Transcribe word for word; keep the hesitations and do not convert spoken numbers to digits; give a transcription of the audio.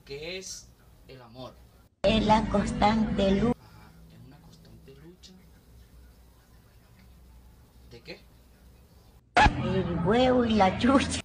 ¿Qué es el amor? Es la constante lucha. Ajá, es una constante lucha. ¿De qué? El huevo y la chucha.